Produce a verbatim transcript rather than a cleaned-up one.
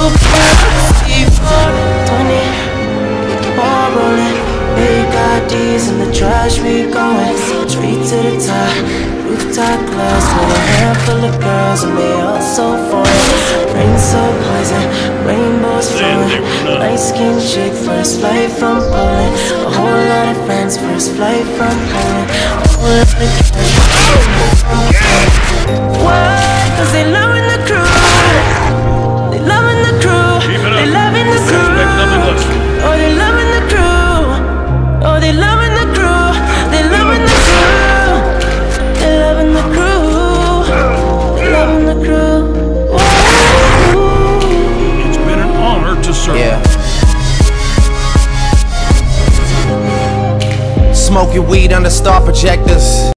twenty, ball rolling, big I Ds in the trash, we going straight to the top. Rooftop clubs with a handful of girls and they all so foreign. Rain so poison, rainbows flowing. Light skin chick, first flight from Poland. A whole lot of friends, first flight from Poland. A whole lot of what? Cause they loving the crew. They loving the crew. They loving the crew. Oh, they loving the crew. Oh, they loving the crew. They loving the crew. They loving the crew. They loving the crew. Ooh. It's been an honor to serve. Yeah. Smoking weed under star projectors.